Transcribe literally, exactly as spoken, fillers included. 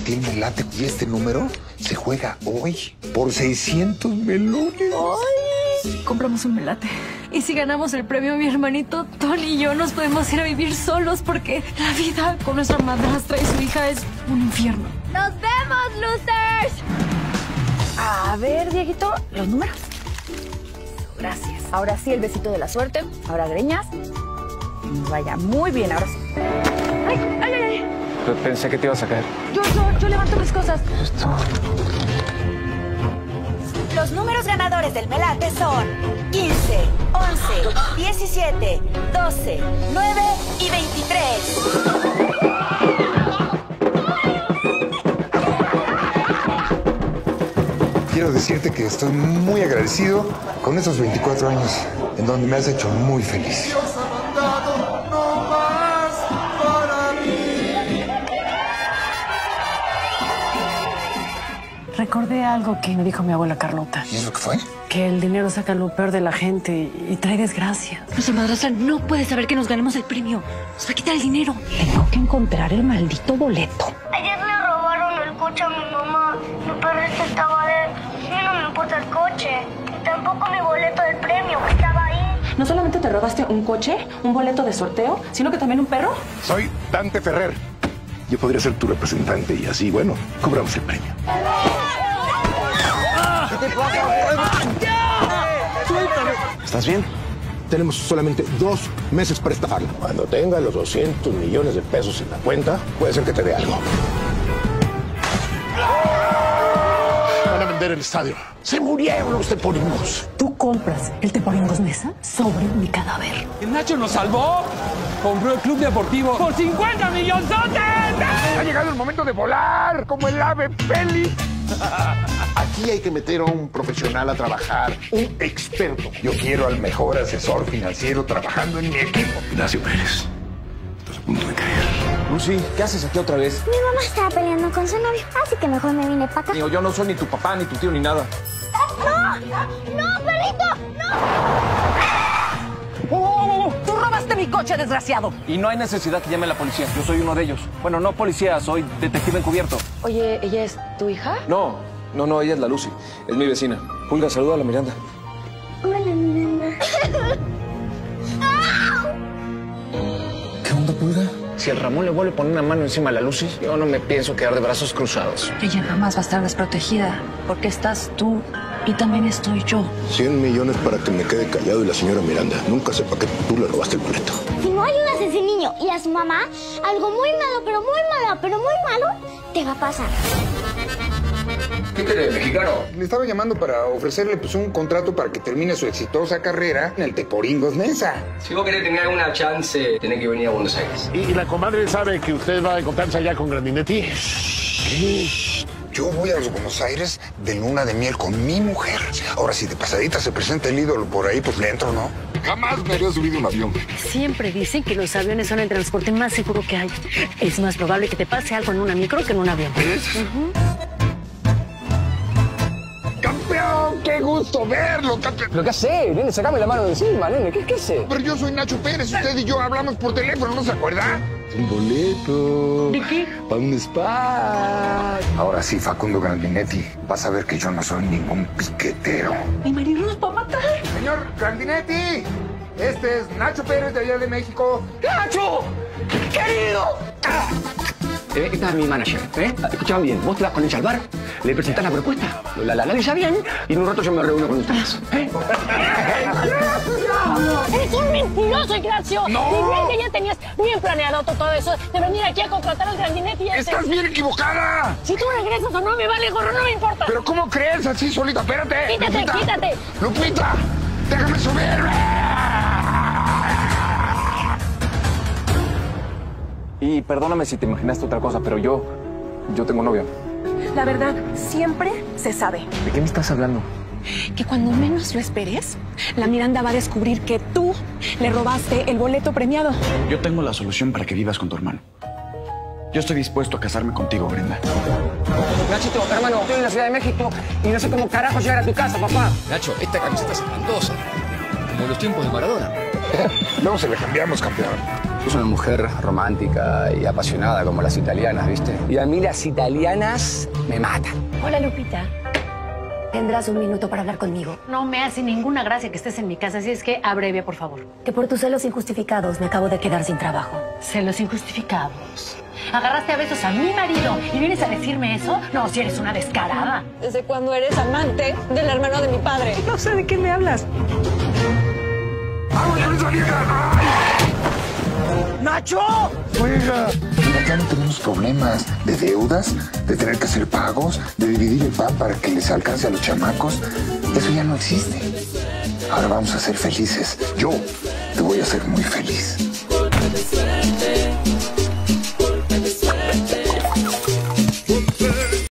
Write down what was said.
Martín Melate. Y este número se juega hoy por seiscientos melones. ¡Ay! Compramos un melate. Y si ganamos el premio, mi hermanito Tony y yo nos podemos ir a vivir solos porque la vida con nuestra madrastra y su hija es un infierno. ¡Nos vemos, losers! A ver, Dieguito, los números. Gracias. Ahora sí, el besito de la suerte. Ahora greñas. Vaya, muy bien, ahora sí. ¡Ay, ay, ay! Pensé que te ibas a caer. Yo, yo, yo levanto mis cosas. Esto... Los números ganadores del Melate son quince, once, diecisiete, doce, nueve y veintitrés. Quiero decirte que estoy muy agradecido con esos veinticuatro años en donde me has hecho muy feliz. Recordé algo que me dijo mi abuela Carlota. ¿Y eso qué fue? Que el dinero saca lo peor de la gente y, y trae desgracia. Nuestra madrastra no puede saber que nos ganemos el premio. Nos va a quitar el dinero. Tengo que encontrar el maldito boleto. Ayer le robaron el coche a mi mamá. Mi perrito estaba de... A mí no me importa el coche. Y tampoco mi boleto del premio que estaba ahí. No solamente te robaste un coche, un boleto de sorteo, sino que también un perro. Soy Dante Ferrer. Yo podría ser tu representante y así, bueno, cobramos el premio. ¿Qué te pasa? ¿Estás bien? Tenemos solamente dos meses para estafarla. Cuando tenga los doscientos millones de pesos en la cuenta, puede ser que te dé algo. Van a vender el estadio. Se murieron los teporingos. Tú compras el Teporingos Mesa sobre mi cadáver. El Nacho nos salvó. Compró el club deportivo por cincuenta millonzotes. Ha llegado el momento de volar como el ave Félix. Aquí hay que meter a un profesional a trabajar, un experto. Yo quiero al mejor asesor financiero trabajando en mi equipo. Ignacio Pérez, estás a punto de caer. Lucy, ¿qué haces aquí otra vez? Mi mamá estaba peleando con su novio, así que mejor me vine para acá. Digo, yo no soy ni tu papá, ni tu tío, ni nada. ¡No! ¡No, perrito! ¡Oh, oh, oh! ¡Tú robaste mi coche, desgraciado! Y no hay necesidad que llame a la policía. Yo soy uno de ellos. Bueno, no policía, soy detective encubierto. Oye, ¿ella es tu hija? No, no, no, ella es la Lucy. Es mi vecina. Pulga, saluda a la Miranda. Hola, Miranda. ¿Qué onda, Pulga? Si el Ramón le vuelve a poner una mano encima a la Lucy, yo no me pienso quedar de brazos cruzados. Ella jamás va a estar desprotegida porque estás tú y también estoy yo. cien millones para que me quede callado y la señora Miranda nunca sepa que tú le robaste el boleto. Si no ayudas a ese niño y a su mamá, algo muy malo, pero muy malo, pero muy malo, te va a pasar. ¿Qué quiere, mexicano? Le estaba llamando para ofrecerle pues, un contrato para que termine su exitosa carrera en el Teporingos Mesa. Si vos querés tener alguna chance, tenés que venir a Buenos Aires. ¿Y la comadre sabe que usted va a encontrarse allá con Grandinetti? ¿Qué? Yo voy a los Buenos Aires de luna de miel con mi mujer. Ahora, si de pasadita se presenta el ídolo por ahí, pues le entro, ¿no? Jamás me había subido un avión. Siempre dicen que los aviones son el transporte más seguro que hay. Es más probable que te pase algo en una micro que en un avión. ¿Ves? Uh-huh. ¡Campeón! ¡Qué gusto verlo, campeón! ¿Pero qué hace? Viene, sacame la mano de encima, nene. ¿Qué, qué hace? Pero yo soy Nacho Pérez, usted y yo hablamos por teléfono, ¿no se acuerda? Un boleto. ¿De qué? Para un spa. Ahora sí, Facundo Grandinetti, vas a ver que yo no soy ningún piquetero. Mi marido nos va a matar. Señor Grandinetti, este es Nacho Pérez de allá de México. ¡Nacho! ¡Querido! Ah. Eh, esta es mi manager, ¿eh? Escuchaban bien, vos te vas con ella al bar, le presentás la propuesta, la, la, la analiza bien y en un rato yo me reúno con ustedes. ¿Eh? ¡Eres un mentiroso, Ignacio! ¡No! Y bien que ya tenías bien planeado todo eso de venir aquí a contratar al Grandinetti y ese. ¡Estás bien equivocada! Si tú regresas o no, me vale gorro, no me importa. ¿Pero cómo crees así solita? ¡Espérate! ¡Quítate, Lupita. quítate! ¡Lupita! ¡Déjame subir! Y perdóname si te imaginaste otra cosa, pero yo... yo tengo novia. La verdad, siempre se sabe. ¿De qué me estás hablando? Que cuando menos lo esperes, la Miranda va a descubrir que tú le robaste el boleto premiado. Yo tengo la solución para que vivas con tu hermano. Yo estoy dispuesto a casarme contigo, Brenda. Nachito, hermano, estoy en la Ciudad de México y no sé cómo carajo llegar a tu casa, papá. Nacho, esta camiseta es espantosa. Como los tiempos de Maradona. Luego se le cambiamos, campeón. Es una mujer romántica y apasionada como las italianas, ¿viste? Y a mí las italianas me matan. Hola, Lupita. ¿Tendrás un minuto para hablar conmigo? No me hace ninguna gracia que estés en mi casa, así es que abrevia, por favor. Que por tus celos injustificados me acabo de quedar sin trabajo. ¿Celos injustificados? ¿Agarraste a besos a mi marido y vienes a decirme eso? No, si eres una descarada. ¿Desde cuándo eres amante del hermano de mi padre? No sé de qué me hablas. ¡Vamos, ya esa vieja! ¡Nacho! ¡Juega! Acá no tenemos problemas de deudas, de tener que hacer pagos, de dividir el pan para que les alcance a los chamacos. Eso ya no existe. Ahora vamos a ser felices. Yo te voy a hacer muy feliz.